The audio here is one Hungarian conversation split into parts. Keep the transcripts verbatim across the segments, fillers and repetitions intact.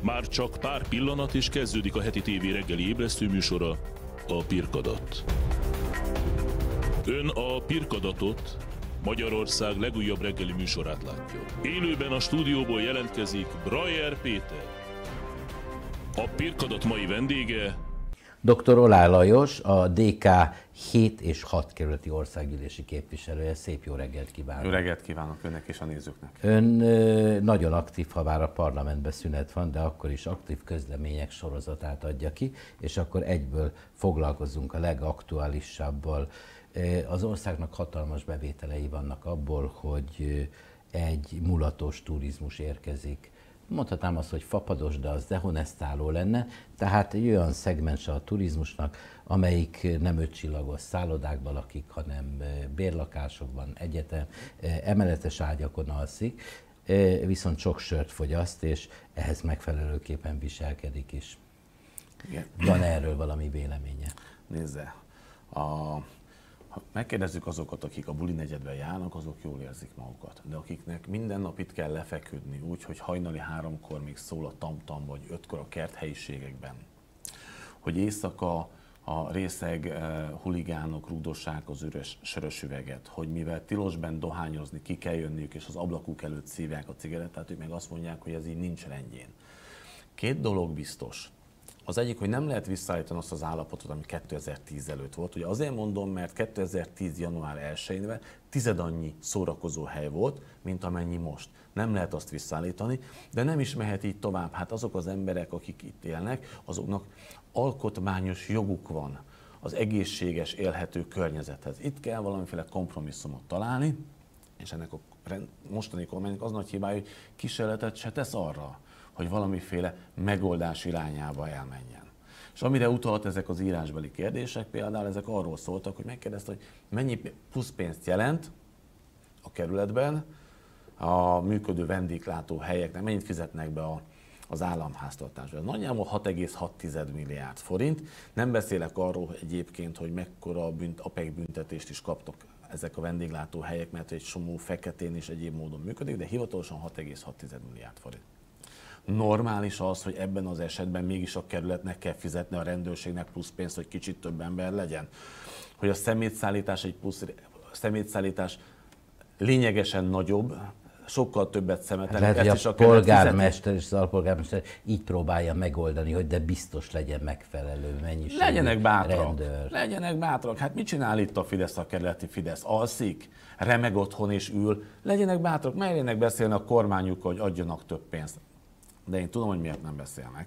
Már csak pár pillanat és kezdődik a heti tévé reggeli ébresztő műsora, a Pirkadat. Ön a Pirkadatot, Magyarország legújabb reggeli műsorát látja. Élőben a stúdióból jelentkezik Brajer Péter. A Pirkadat mai vendége doktor Oláh Lajos, a dé ká hét és hat kerületi országgyűlési képviselője. Szép jó reggelt kívánok! Jó reggelt kívánok önnek és a nézőknek! Ön nagyon aktív, ha bár a parlamentben szünet van, de akkor is aktív közlemények sorozatát adja ki, és akkor egyből foglalkozunk a legaktuálisabbal. Az országnak hatalmas bevételei vannak abból, hogy egy mulatós turizmus érkezik. Mondhatnám azt, hogy fapados, de az dehonestáló lenne, tehát egy olyan szegmense a turizmusnak, amelyik nem ötcsillagos szállodákban lakik, hanem bérlakásokban, egyetem, emeletes ágyakon alszik, viszont sok sört fogyaszt, és ehhez megfelelőképpen viselkedik is. Igen. Van erről valami véleménye? Nézze, a... ha megkérdezzük azokat, akik a buli negyedben járnak, azok jól érzik magukat. De akiknek minden nap itt kell lefeküdni, úgy, hogy hajnali háromkor még szól a tamtam, vagy ötkor a kerthelyiségekben, hogy éjszaka a részeg eh, huligánok rúdossák az üres sörös üveget, hogy mivel tilosben dohányozni ki kell jönniük, és az ablakuk előtt szívják a cigarettát, ők meg azt mondják, hogy ez így nincs rendjén. Két dolog biztos. Az egyik, hogy nem lehet visszaállítani azt az állapotot, ami kétezer-tíz előtt volt. Ugye azért mondom, mert kétezer-tíz január elsején tized annyi szórakozó hely volt, mint amennyi most. Nem lehet azt visszaállítani, de nem is mehet így tovább. Hát azok az emberek, akik itt élnek, azoknak alkotmányos joguk van az egészséges, élhető környezethez. Itt kell valamiféle kompromisszumot találni, és ennek a mostani kormánynak az nagy hibája, hogy kísérletet se tesz arra, hogy valamiféle megoldás irányába elmenjen. És amire utalt ezek az írásbeli kérdések, például ezek arról szóltak, hogy megkérdezte, hogy mennyi plusz pénzt jelent a kerületben a működő vendéglátó helyeknek, mennyit fizetnek be a, az államháztartásba. Nagyjából hat egész hat milliárd forint. Nem beszélek arról egyébként, hogy mekkora bünt, á pé e ká büntetést is kaptak ezek a vendéglátó helyek, mert egy somó feketén és egyéb módon működik, de hivatalosan hat egész hat milliárd forint. Normális az, hogy ebben az esetben mégis a kerületnek kell fizetni, a rendőrségnek plusz pénzt, hogy kicsit több ember legyen. Hogy a szemétszállítás egy plusz szemétszállítás lényegesen nagyobb, sokkal többet szemetelnek. Hát lehet, hogy a, a polgármester és az alpolgármester így próbálja megoldani, hogy de biztos legyen megfelelő mennyiségű legyenek bátrak, rendőr. Legyenek bátrak. Hát mit csinál itt a Fidesz, a kerületi Fidesz? Alszik, remeg otthon és ül. Legyenek bátrak, merjenek beszélni a kormányukkal, hogy adjanak több pénzt. De én tudom, hogy miért nem beszélnek.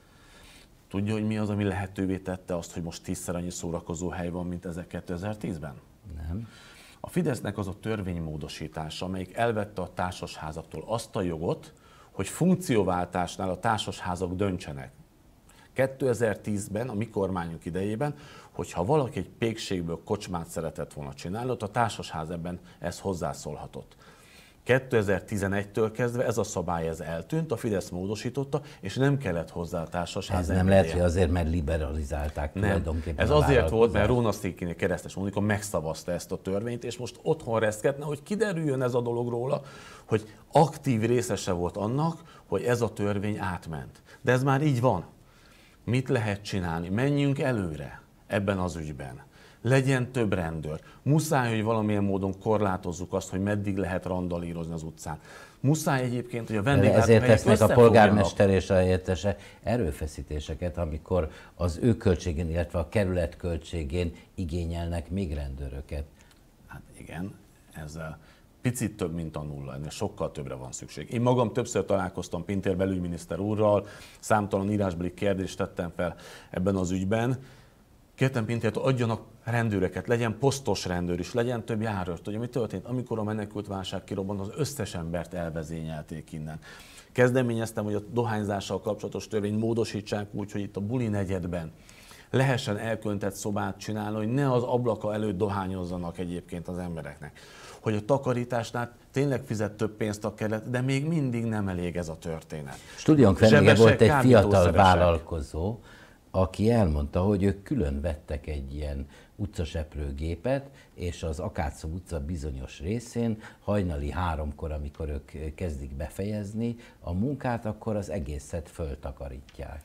Tudja, hogy mi az, ami lehetővé tette azt, hogy most tízszer annyi szórakozó hely van, mint ezek kétezer-tízben? Nem. A Fidesznek az a törvénymódosítása, amelyik elvette a társasházaktól azt a jogot, hogy funkcióváltásnál a társasházak döntsenek. kétezer-tízben, a mi kormányunk idejében, hogyha valaki egy pékségből kocsmát szeretett volna csinálni, ott a társasház ebben ez hozzászólhatott. kétezer-tizenegytől kezdve ez a szabály ez eltűnt, a Fidesz módosította, és nem kellett hozzá a társasház. Ez nem engedélye. lehet, hogy azért, mert liberalizálták nem. tulajdonképpen. Ez a azért volt, mert Róna Székényi Keresztes Mónika megszavazta ezt a törvényt, és most otthon reszketne, hogy kiderüljön ez a dolog róla, hogy aktív részese volt annak, hogy ez a törvény átment. De ez már így van. Mit lehet csinálni? Menjünk előre ebben az ügyben. Legyen több rendőr. Muszáj, hogy valamilyen módon korlátozzuk azt, hogy meddig lehet randalírozni az utcán. Muszáj egyébként, hogy a vendéglátóhelyek ezért tesznek a polgármester összefogjanak. és a helyettese erőfeszítéseket, amikor az ő költségén, illetve a kerület költségén igényelnek még rendőröket. Hát igen, ez picit több, mint a nulla, ennél sokkal többre van szükség. Én magam többször találkoztam Pintér belügyminiszter úrral, számtalan írásbeli kérdést tettem fel ebben az ügyben. Kértem Pintértől, adjanak rendőreket, legyen posztos rendőr is, legyen több járőrt. Ugye mi történt? Amikor a menekültválság kirobbant, az összes embert elvezényelték innen. Kezdeményeztem, hogy a dohányzással kapcsolatos törvényt módosítsák úgy, hogy itt a buli negyedben lehessen elköntett szobát csinálni, hogy ne az ablaka előtt dohányozzanak egyébként az embereknek. Hogy a takarításnál tényleg fizet több pénzt a kerület, de még mindig nem elég ez a történet. Stúdiónk vendége volt egy fiatal kábítószeresek. vállalkozó, aki elmondta, hogy ők külön vettek egy ilyen utcaseprőgépet, és az Akácszó utca bizonyos részén hajnali háromkor, amikor ők kezdik befejezni a munkát, akkor az egészet föltakarítják.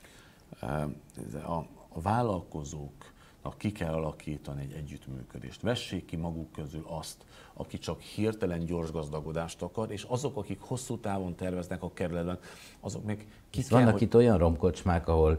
A, a vállalkozóknak ki kell alakítani egy együttműködést. Vessék ki maguk közül azt, aki csak hirtelen gyors gazdagodást akar, és azok, akik hosszú távon terveznek a kerületben, azok meg ki kell, vannak hogy... itt olyan romkocsmák, ahol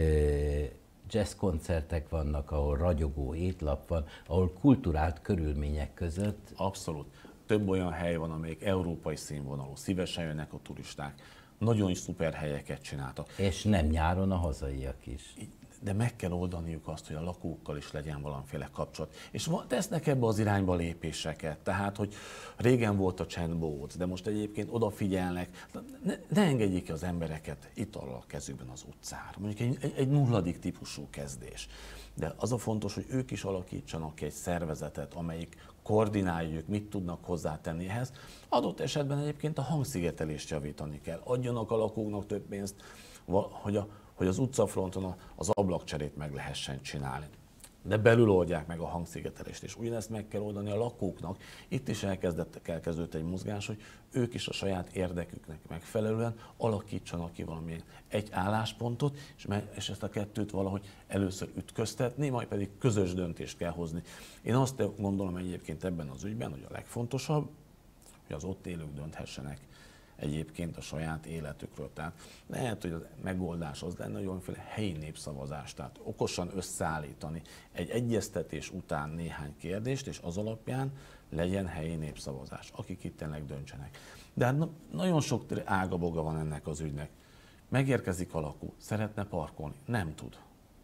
jazz koncertek vannak, ahol ragyogó étlap van, ahol kulturált körülmények között. Abszolút. Több olyan hely van, amelyik európai színvonalú, szívesen jönnek a turisták. Nagyon is szuper helyeket csináltak. És nem nyáron a hazaiak is. De meg kell oldaniuk azt, hogy a lakókkal is legyen valamiféle kapcsolat. És tesznek ebbe az irányba lépéseket. Tehát, hogy régen volt a csendbóc, de most egyébként odafigyelnek. Ne, ne engedjék ki az embereket itallal a kezükben az utcára. Mondjuk egy, egy, egy nulladik típusú kezdés. De az a fontos, hogy ők is alakítsanak ki egy szervezetet, amelyik koordinálja ők, mit tudnak hozzátenni ehhez. Adott esetben egyébként a hangszigetelést javítani kell. Adjanak a lakóknak több pénzt, hogy, a, hogy az utcafronton az ablakcserét meg lehessen csinálni. De belül oldják meg a hangszigetelést, és ugyanezt meg kell oldani a lakóknak. Itt is elkezdett, elkezdődött egy mozgás, hogy ők is a saját érdeküknek megfelelően alakítsanak ki valamilyen egy álláspontot, és, me, és ezt a kettőt valahogy először ütköztetni, majd pedig közös döntést kell hozni. Én azt gondolom egyébként ebben az ügyben, hogy a legfontosabb, hogy az ott élők dönthessenek egyébként a saját életükről. Tehát lehet, hogy a megoldás az lenne, hogy valamiféle helyi népszavazás, tehát okosan összeállítani egy egyeztetés után néhány kérdést, és az alapján legyen helyi népszavazás, akik itt tényleg döntsenek. De hát nagyon sok ágaboga van ennek az ügynek. Megérkezik a lakó, szeretne parkolni, nem tud.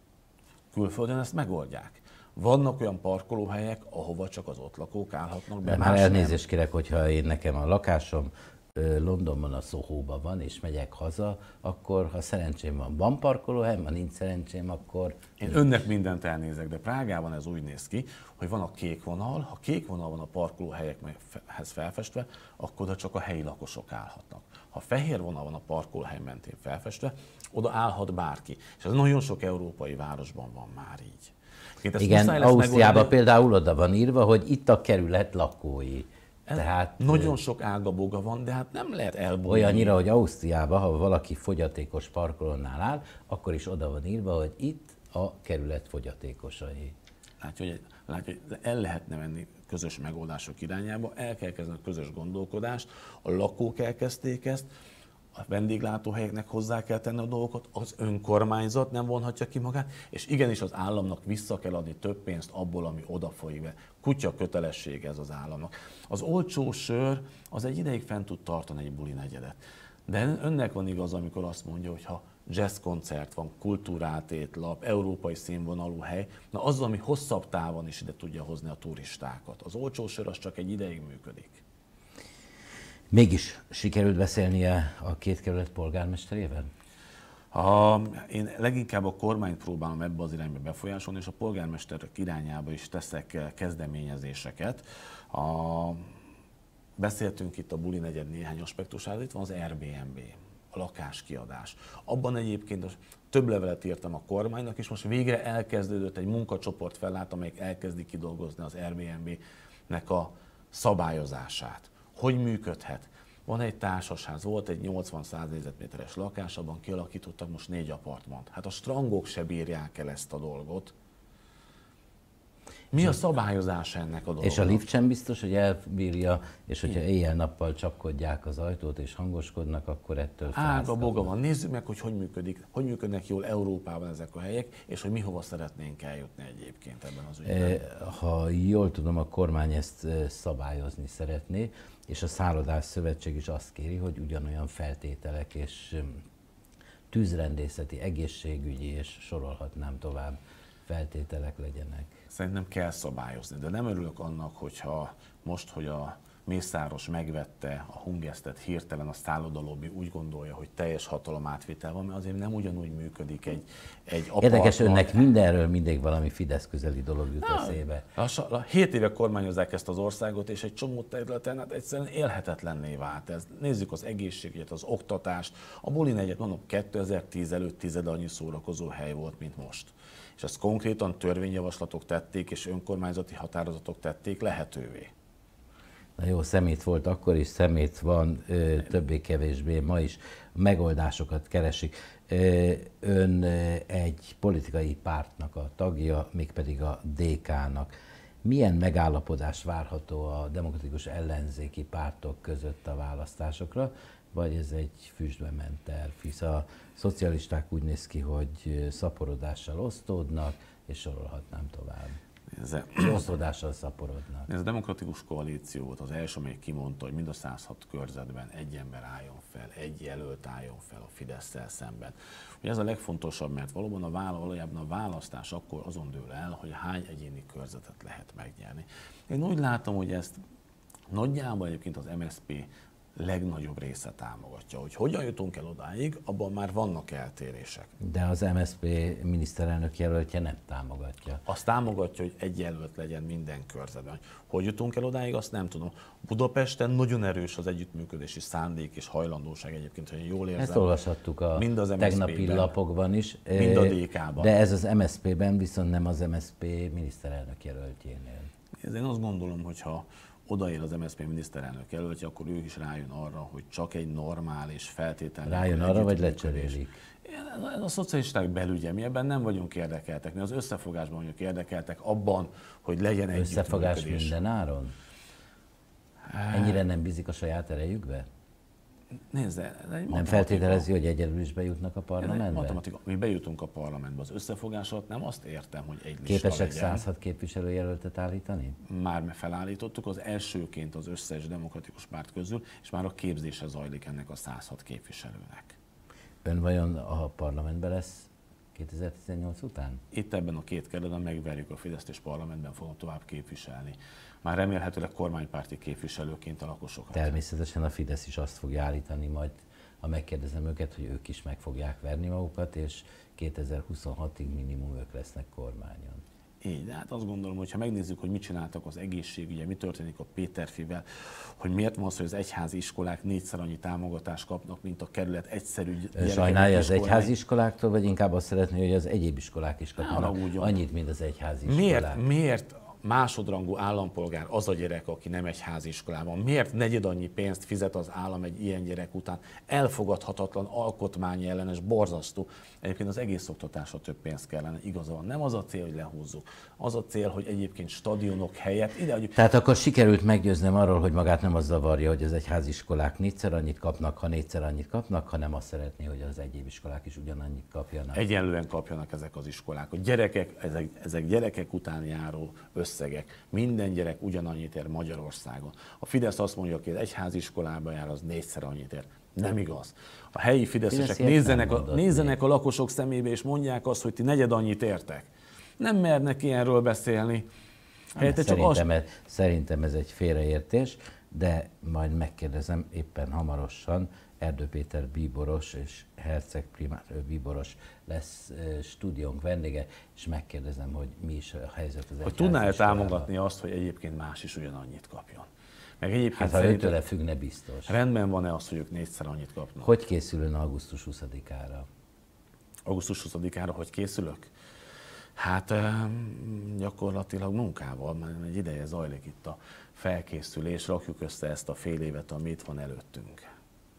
Külföldön ezt megoldják. Vannak olyan parkolóhelyek, ahova csak az ott lakók állhatnak be. Már elnézést kérek, hogyha én nekem a lakásom Londonban a Soho-ban van, és megyek haza, akkor ha szerencsém van, van parkolóhely, ha nincs szerencsém, akkor... Én önnek mindent elnézek, de Prágában ez úgy néz ki, hogy van a kék vonal, ha kék vonal van a parkolóhelyekhez felfestve, akkor oda csak a helyi lakosok állhatnak. Ha fehér vonal van a parkolóhely mentén felfestve, oda állhat bárki. És ez nagyon sok európai városban van már így. Igen, Ausztriában például oda van írva, hogy itt a kerület lakói. Tehát, nagyon sok ágaboga van, de hát nem lehet elbújni. Olyannyira, hogy Ausztriában, ha valaki fogyatékos parkolónál áll, akkor is oda van írva, hogy itt a kerület fogyatékosai. Látja, hogy, látja, hogy el lehetne menni közös megoldások irányába, el kell kezdeni a közös gondolkodást, a lakók elkezdték ezt, a vendéglátóhelyeknek hozzá kell tenni a dolgokat, az önkormányzat nem vonhatja ki magát, és igenis az államnak vissza kell adni több pénzt abból, ami oda folyik be. Kutya kötelessége ez az államnak. Az olcsó sör az egy ideig fent tud tartani egy buli negyedet. De önnek van igaz, amikor azt mondja, hogy ha jazz koncert van, kultúrát étlap, európai színvonalú hely, na az, ami hosszabb távon is ide tudja hozni a turistákat. Az olcsó sör az csak egy ideig működik. Mégis sikerült beszélnie a két kerület polgármesterével? A, én leginkább a kormányt próbálom ebbe az irányba befolyásolni, és a polgármesterek irányába is teszek kezdeményezéseket. A, beszéltünk itt a buli negyed néhány aspektusáról, itt van az Airbnb, a lakáskiadás. Abban egyébként több levelet írtam a kormánynak, és most végre elkezdődött egy munkacsoport fellát, amelyik elkezdi kidolgozni az Airbnb-nek a szabályozását. Hogy működhet? Van egy társasház, volt egy nyolcvan-száz négyzetméteres lakás, abban kialakítottak most négy apartmant. Hát a strangok se bírják el ezt a dolgot. Mi a szabályozása ennek a dolognak? És a lift sem biztos, hogy elbírja, és hogyha éjjel-nappal csapkodják az ajtót és hangoskodnak, akkor ettől Ága boga van. Nézzük meg, hogy hogy működik, hogy működnek jól Európában ezek a helyek, és hogy mi hova szeretnénk eljutni egyébként ebben az ügyben. Ha jól tudom, a kormány ezt szabályozni szeretné, és a Szállodás Szövetség is azt kéri, hogy ugyanolyan feltételek és tűzrendészeti, egészségügyi, és sorolhatnám tovább, feltételek legyenek. Szerintem kell szabályozni, de nem örülök annak, hogyha most, hogy a Mészáros megvette a Hungesztet hirtelen, a szállodalobbi úgy gondolja, hogy teljes hatalomátvétel van, mert azért nem ugyanúgy működik egy, egy apartman. Érdekes, önnek mindenről mindig valami Fidesz közeli dolog jut Na, eszébe. Lassan, hét éve kormányozzák ezt az országot, és egy csomó területen hát egyszerűen élhetetlenné vált ez. Nézzük az egészségügyet, az oktatást. A Buli negyed, mondom, kétezer-tíz előtt tized annyi szórakozó hely volt, mint most. És ezt konkrétan törvényjavaslatok tették, és önkormányzati határozatok tették lehetővé. Na jó, szemét volt akkor is, szemét van ö, többé-kevésbé ma is, megoldásokat keresik. Ö, ön ö, egy politikai pártnak a tagja, mégpedig a dé ká-nak. Milyen megállapodás várható a demokratikus ellenzéki pártok között a választásokra, vagy ez egy füstbe ment terv, hisz a szocialisták úgy néz ki, hogy szaporodással osztódnak, és sorolhatnám tovább. Osztódással szaporodnak. Ez a demokratikus koalíció volt az első, amelyik kimondta, hogy mind a száz hat körzetben egy ember álljon fel, egy jelölt álljon fel a Fidesszel szemben. Ugye ez a legfontosabb, mert valóban a, vála, valójában a választás akkor azon dől el, hogy hány egyéni körzetet lehet megnyerni. Én úgy látom, hogy ezt nagyjából egyébként az em es zé pé legnagyobb része támogatja. Hogy hogyan jutunk el odáig, abban már vannak eltérések. De az em es zé pé miniszterelnök jelöltje nem támogatja. Azt támogatja, hogy egy jelölt legyen minden körzetben. Hogy jutunk el odáig, azt nem tudom. Budapesten nagyon erős az együttműködési szándék és hajlandóság egyébként, hogy jól érzem. Ezt olvashattuk a mind az tegnapi lapokban is. Mind a dé ká-ban. De ez az em es zé pé-ben viszont nem az em es zé pé miniszterelnök jelöltjénél. Ez én azt gondolom, hogy ha odaér az em es zé pé miniszterelnök jelöltje, akkor ő is rájön arra, hogy csak egy normális feltétel. Rájön arra, vagy lecserélik? Ez a szocialisták belügye, mi ebben nem vagyunk érdekeltek, mi az összefogásban vagyunk érdekeltek, abban, hogy legyen egy összefogás minden áron? Ennyire nem bízik a saját erejükbe? Nézd, nem feltételezi, hogy egyedül is bejutnak a parlamentbe? Matematika. Mi bejutunk a parlamentbe. Az összefogás alatt nem azt értem, hogy egy lista képesek legyen. száz hat képviselőjelöltet állítani? Már felállítottuk, az elsőként az összes demokratikus párt közül, és már a képzése zajlik ennek a száz hat képviselőnek. Ön vajon a parlamentben lesz kétezer-tizennyolc után? Itt ebben a két kerületben megverjük a Fideszt, és parlamentben fogom tovább képviselni. Már remélhetőleg kormánypárti képviselőként a lakosokat. Természetesen a Fidesz is azt fogja állítani majd, ha megkérdezem őket, hogy ők is meg fogják verni magukat, és kétezer-huszonhatig minimum ők lesznek kormányon. Így, de hát azt gondolom, hogy ha megnézzük, hogy mit csináltak az egészségügye, mi történik a Péterfivel, hogy miért van az, hogy az egyházi iskolák négyszer annyi támogatást kapnak, mint a kerület egyszerű gyerekek. Sajnálja az egyházi iskoláktól, vagy inkább azt szeretné, hogy az egyéb iskolák is kapnak annyit, mint az egyházi iskolák? Miért? Miért? Másodrangú állampolgár az a gyerek, aki nem egy háziiskolában. Miért negyed annyi pénzt fizet az állam egy ilyen gyerek után? Elfogadhatatlan, alkotmányi ellenes, borzasztó. Egyébként az egész oktatásra több pénz kellene, igaza van. Nem az a cél, hogy lehúzzuk. Az a cél, hogy egyébként stadionok helyett ide adjuk. Tehát akkor sikerült meggyőznöm arról, hogy magát nem az zavarja, hogy az egyháziskolák négyszer annyit kapnak, ha négyszer annyit kapnak, hanem azt szeretné, hogy az egyéb iskolák is ugyanannyit kapjanak. Egyenlően kapjanak ezek az iskolák. A gyerekek, ezek, ezek gyerekek után járó összegek. Minden gyerek ugyanannyit ér Magyarországon. A Fidesz azt mondja, hogy egy egyháziskolába jár, az négyszer annyit ér. Nem igaz. A helyi fideszesek nézzenek a, nézzenek a lakosok szemébe, és mondják azt, hogy ti negyed annyit értek. Nem mernek ilyenről beszélni. Helyette csak szerintem, azt... ez, szerintem ez egy félreértés, de majd megkérdezem éppen hamarosan, Erdő Péter bíboros és Herceg primár bíboros lesz uh, stúdiónk vendége, és megkérdezem, hogy mi is a helyzet az egyházi iskolában. Tudná-e támogatni azt, hogy egyébként más is ugyanannyit kapjon? Meg egyébként hát ha szerintem... őtőle függne biztos. Rendben van-e az, hogy ők négyszer annyit kapnak? Hogy készülön augusztus huszadikára? augusztus huszadikára hogy készülök? Hát gyakorlatilag munkával, mert egy ideje zajlik itt a felkészülés, rakjuk össze ezt a fél évet, ami itt van előttünk.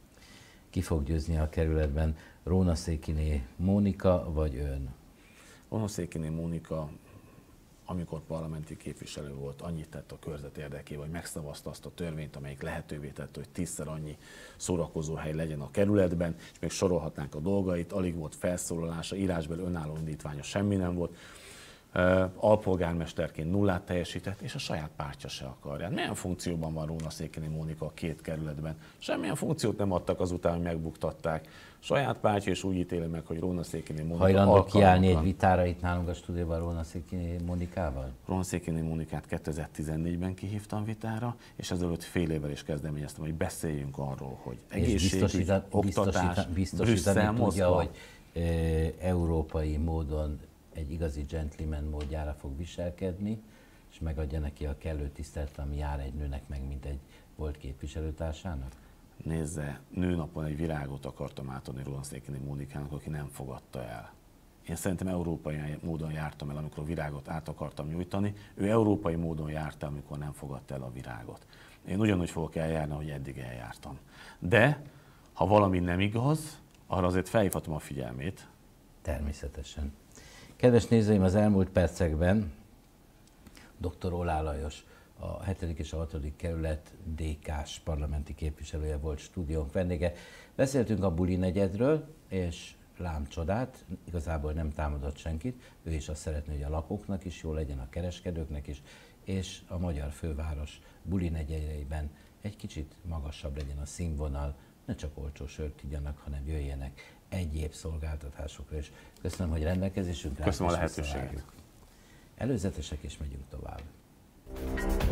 Ki fog győzni a kerületben? Rónaszékiné Mónika vagy ön? Rónaszékiné Mónika, amikor parlamenti képviselő volt, annyit tett a körzet érdekében, hogy megszavazta azt a törvényt, amelyik lehetővé tette, hogy tízszer annyi szórakozóhely legyen a kerületben, és még sorolhatnánk a dolgait, alig volt felszólalása, írásbeli önálló indítványa semmi nem volt. alpolgármesterként nullát teljesített, és a saját pártja se akarja. Milyen funkcióban van Róna-Székényi Mónika a két kerületben? Semmilyen funkciót nem adtak azután, hogy megbuktatták. Saját pártja is úgy ítéli meg, hogy Róna-Székényi Mónika hajlandó kiállni egy vitára itt nálunk a stúdióban Róna-Székényi Mónikával? Róna-Székényi Mónikát kétezer-tizennégyben kihívtam vitára, és ezelőtt fél évvel is kezdeményeztem, hogy beszéljünk arról, hogy egészségügy, oktatás, Brüsszel, tudja, hogy e, európai módon egy igazi gentleman módjára fog viselkedni, és megadja neki a kellő tiszteletet, ami jár egy nőnek meg, mint egy volt képviselőtársának? Nézze, nőnapon egy virágot akartam átadni Róna-Székényi Mónikának, aki nem fogadta el. Én szerintem európai módon jártam el, amikor a virágot át akartam nyújtani. Ő európai módon járt el, amikor nem fogadta el a virágot. Én ugyanúgy fogok eljárni, ahogy eddig eljártam. De, ha valami nem igaz, arra azért felhívhatom a figyelmét. Természetesen. Kedves nézőim, az elmúlt percekben dr. Oláh Lajos, a hetedik és a hatodik kerület dé ká-s parlamenti képviselője volt stúdiónk vendége. Beszéltünk a Buli negyedről, és lám csodát, igazából nem támadott senkit. Ő is azt szeretné, hogy a lakóknak is jó legyen, a kereskedőknek is, és a magyar főváros Buli negyedeiben egy kicsit magasabb legyen a színvonal, ne csak olcsó sört igyanak, hanem jöjjenek egyéb szolgáltatásokra is. Köszönöm, hogy rendelkezésünkre. Köszönöm a lehetőséget. Előzetesek, és megyünk tovább.